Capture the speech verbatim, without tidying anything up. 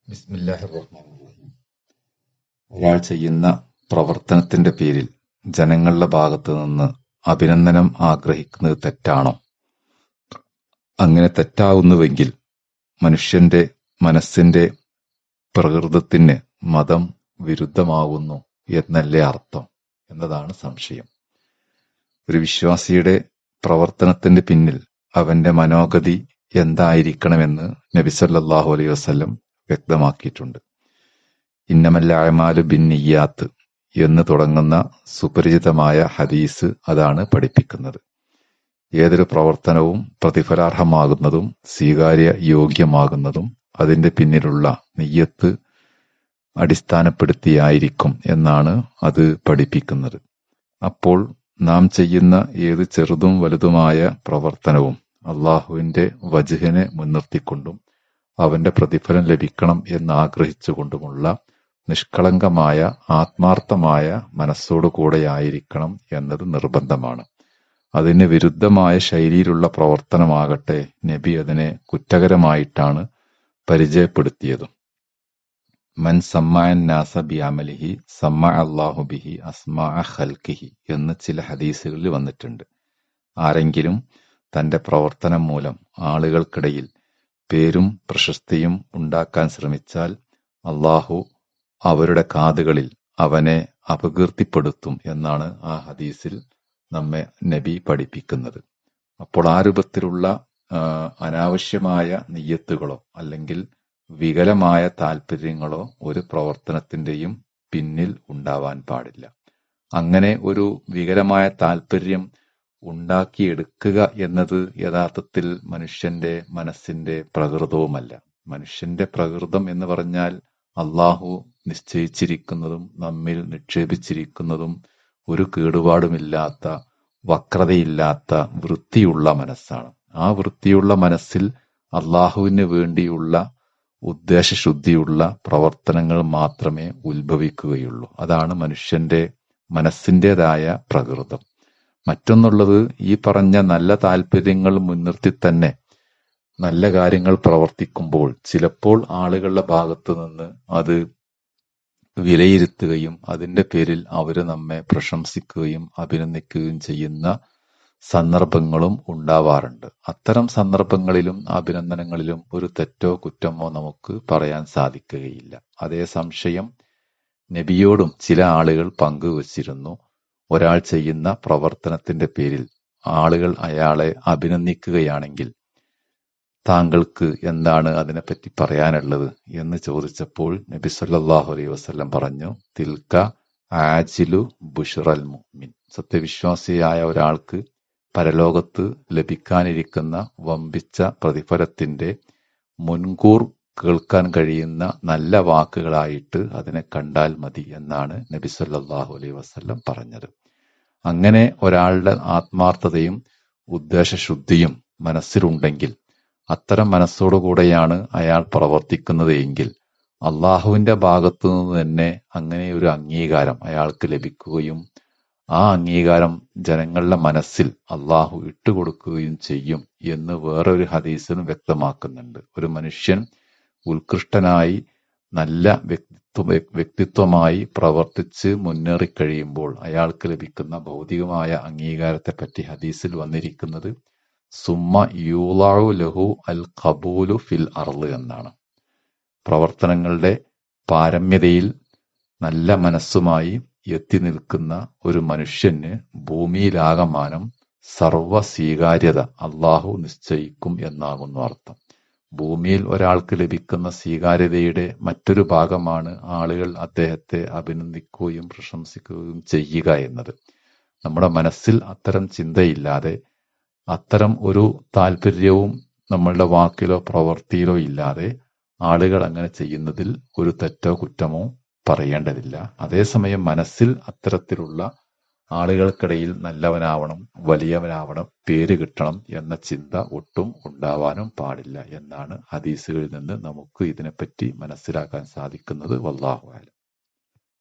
ബിസ്മില്ലാഹിർ റഹ്മാനിർ റഹീം. ഒരാൾ ചെയ്യുന്ന പ്രവർത്തനത്തിന്റെ പേരിൽ ജനങ്ങളുടെ ഭാഗത്തു നിന്ന് അഭിനന്ദനം ആഗ്രഹിക്കുന്നത് തെറ്റാണോ? അങ്ങനെ തെറ്റാവുന്നുവെങ്കിൽ മനുഷ്യന്റെ മനസ്സിന്റെ പ്രകൃതത്തിന് മതം വിരുദ്ധമാകുന്നു എന്നല്ലേ അർത്ഥം എന്നതാണ് സംശയം. ഒരു വിശ്വാസിയുടെ പ്രവർത്തനത്തിന്റെ പിന്നിൽ അവന്റെ മനോഗതി എന്തായിരിക്കണമെന്ന് നബി സല്ലല്ലാഹു അലൈഹി വസല്ലം വ്യക്തമാക്കിയിട്ടുണ്ട്. ഇന്നമൽ അഅ്മാലു ബിന്നിയ്യാത്ത് എന്ന് തുടങ്ങുന്ന സുപരിചിതമായ ഹദീസ് അതാണ് പഠിപ്പിക്കുന്നത്. ഏതൊരു പ്രവർത്തനവും പ്രതിഫലാർഹമാകുന്നതും സ്വീകാര്യ യോഗ്യമാകുന്നതും അതിന്റെ പിന്നിലുള്ള നിയ്യത്ത് അടിസ്ഥാനപ്പെടുത്തിയായിരിക്കും എന്നാണ് അത് പഠിപ്പിക്കുന്നത്. അപ്പോൾ നാം ചെയ്യുന്ന ഏത് ചെറുതും വലുതുമായ പ്രവർത്തനവും അള്ളാഹുവിന്റെ വജ്ഹിനെ മുൻനിർത്തിക്കൊണ്ടും അവന്റെ പ്രതിഫലം ലഭിക്കണം എന്നാഗ്രഹിച്ചുകൊണ്ടുമുള്ള നിഷ്കളങ്കമായ ആത്മാർത്ഥമായ മനസ്സോടുകൂടെയായിരിക്കണം എന്നത് നിർബന്ധമാണ്. അതിന് വിരുദ്ധമായ ശൈലിയിലുള്ള പ്രവർത്തനമാകട്ടെ നബി അതിനെ കുറ്റകരമായിട്ടാണ് പരിചയപ്പെടുത്തിയതും. മൻ സമ്മഅൻ നാസ ബി അമലിഹി സമ്മഅ അല്ലാഹു ബിഹി അസ്മാഅ ഖൽഖിഹി എന്ന് ചില ഹദീസുകളിൽ വന്നിട്ടുണ്ട്. ആരെങ്കിലും തന്റെ പ്രവർത്തനം മൂലം ആളുകൾക്കിടയിൽ പേരും പ്രശസ്തിയും ഉണ്ടാക്കാൻ ശ്രമിച്ചാൽ അള്ളാഹു അവരുടെ കാതുകളിൽ അവനെ അപകീർത്തിപ്പെടുത്തും എന്നാണ് ആ ഹദീസിൽ നമ്മെ നബി പഠിപ്പിക്കുന്നത്. അപ്പോൾ ആ രൂപത്തിലുള്ള അനാവശ്യമായ നിയ്യത്തുകളോ അല്ലെങ്കിൽ വികലമായ താല്പര്യങ്ങളോ ഒരു പ്രവർത്തനത്തിന്റെയും പിന്നിൽ ഉണ്ടാവാൻ പാടില്ല. അങ്ങനെ ഒരു വികലമായ താല്പര്യം ഉണ്ടാക്കിയെടുക്കുക എന്നത് യഥാർത്ഥത്തിൽ മനുഷ്യന്റെ മനസ്സിന്റെ പ്രകൃതവുമല്ല. മനുഷ്യന്റെ പ്രകൃതം എന്ന് പറഞ്ഞാൽ അള്ളാഹു നിശ്ചയിച്ചിരിക്കുന്നതും നമ്മിൽ നിക്ഷേപിച്ചിരിക്കുന്നതും ഒരു കേടുപാടുമില്ലാത്ത വക്രതയില്ലാത്ത വൃത്തിയുള്ള മനസ്സാണ്. ആ വൃത്തിയുള്ള മനസ്സിൽ അള്ളാഹുവിന് വേണ്ടിയുള്ള ഉദ്ദേശശുദ്ധിയുള്ള പ്രവർത്തനങ്ങൾ മാത്രമേ ഉത്ഭവിക്കുകയുള്ളൂ. അതാണ് മനുഷ്യന്റെ മനസ്സിൻ്റെതായ പ്രകൃതം. മറ്റൊന്നുള്ളത്, ഈ പറഞ്ഞ നല്ല താല്പര്യങ്ങൾ മുൻനിർത്തി തന്നെ നല്ല കാര്യങ്ങൾ പ്രവർത്തിക്കുമ്പോൾ ചിലപ്പോൾ ആളുകളുടെ ഭാഗത്തു നിന്ന് അത് വിലയിരുത്തുകയും അതിന്റെ പേരിൽ അവര് നമ്മെ പ്രശംസിക്കുകയും അഭിനന്ദിക്കുകയും ചെയ്യുന്ന സന്ദർഭങ്ങളും ഉണ്ടാവാറുണ്ട്. അത്തരം സന്ദർഭങ്ങളിലും അഭിനന്ദനങ്ങളിലും ഒരു തെറ്റോ കുറ്റമോ നമുക്ക് പറയാൻ സാധിക്കുകയില്ല. അതേ സംശയം നബിയോടും ചില ആളുകൾ പങ്കുവച്ചിരുന്നു. ഒരാൾ ചെയ്യുന്ന പ്രവർത്തനത്തിന്റെ പേരിൽ ആളുകൾ അയാളെ അഭിനന്ദിക്കുകയാണെങ്കിൽ താങ്കൾക്ക് എന്താണ് അതിനെപ്പറ്റി പറയാനുള്ളത് എന്ന് ചോദിച്ചപ്പോൾ നബി സല്ലല്ലാഹു അലൈഹി വസല്ലം പറഞ്ഞു, തിൽക ആജിലു ബുഷ്റൽ മുഅ്മിൻ. സത്യവിശ്വാസിയായ ഒരാൾക്ക് പരലോകത്ത് ലഭിക്കാനിരിക്കുന്ന വമ്പിച്ച പ്രതിഫലത്തിന്റെ മുൻകൂർ കേൾക്കാൻ കഴിയുന്ന നല്ല വാക്കുകളായിട്ട് അതിനെ കണ്ടാൽ മതി എന്നാണ് നബി സല്ലല്ലാഹു അലൈഹി വസല്ലം പറഞ്ഞത്. അങ്ങനെ ഒരാളുടെ ആത്മാർത്ഥതയും ഉദ്ദേശശുദ്ധിയും മനസ്സിലുണ്ടെങ്കിൽ, അത്തരം മനസ്സോടുകൂടെയാണ് അയാൾ പ്രവർത്തിക്കുന്നത് എങ്കിൽ അള്ളാഹുവിന്റെ ഭാഗത്തു നിന്ന് തന്നെ അങ്ങനെ ഒരു അംഗീകാരം അയാൾക്ക് ലഭിക്കുകയും ആ അംഗീകാരം ജനങ്ങളുടെ മനസ്സിൽ അള്ളാഹു ഇട്ടുകൊടുക്കുകയും ചെയ്യും എന്ന് വേറൊരു ഹദീസിനും വ്യക്തമാക്കുന്നുണ്ട്. ഒരു മനുഷ്യൻ ഉത്കൃഷ്ടനായി നല്ല വ്യക്തിത്വ വ്യക്തിത്വമായി പ്രവർത്തിച്ച് മുന്നേറിക്കഴിയുമ്പോൾ അയാൾക്ക് ലഭിക്കുന്ന ഭൗതികമായ അംഗീകാരത്തെ പറ്റി ഹദീസിൽ വന്നിരിക്കുന്നത് സുമ്മ യൂളാഉ ലഹു അൽ ഖബൂലു ഫിൽ അർള് എന്നാണ്. പ്രവർത്തനങ്ങളുടെ പാരമ്യതയിൽ നല്ല മനസ്സുമായി എത്തി നിൽക്കുന്ന ഒരു മനുഷ്യന് ഭൂമിയിലാകമാനം സർവ സ്വീകാര്യത അള്ളാഹു നിശ്ചയിക്കും എന്നാകുന്നു അർത്ഥം. ഭൂമിയിൽ ഒരാൾക്ക് ലഭിക്കുന്ന സ്വീകാര്യതയുടെ മറ്റൊരു ഭാഗമാണ് ആളുകൾ അദ്ദേഹത്തെ അഭിനന്ദിക്കുകയും പ്രശംസിക്കുകയും ചെയ്യുക എന്നത്. നമ്മുടെ മനസ്സിൽ അത്തരം ചിന്തയില്ലാതെ, അത്തരം ഒരു താല്പര്യവും നമ്മളുടെ വാക്കിലോ പ്രവൃത്തിയിലോ ഇല്ലാതെ ആളുകൾ അങ്ങനെ ചെയ്യുന്നതിൽ ഒരു തെറ്റോ കുറ്റമോ പറയേണ്ടതില്ല. അതേസമയം മനസ്സിൽ അത്തരത്തിലുള്ള ആളുകൾക്കിടയിൽ നല്ലവനാവണം, വലിയവനാവണം, പേര് കിട്ടണം എന്ന ചിന്ത ഒട്ടും ഉണ്ടാവാനും പാടില്ല എന്നാണ് ഹദീസുകളിൽ നിന്ന് നമുക്ക് ഇതിനെപ്പറ്റി മനസ്സിലാക്കാൻ സാധിക്കുന്നത്. വല്ലാഹു അലം.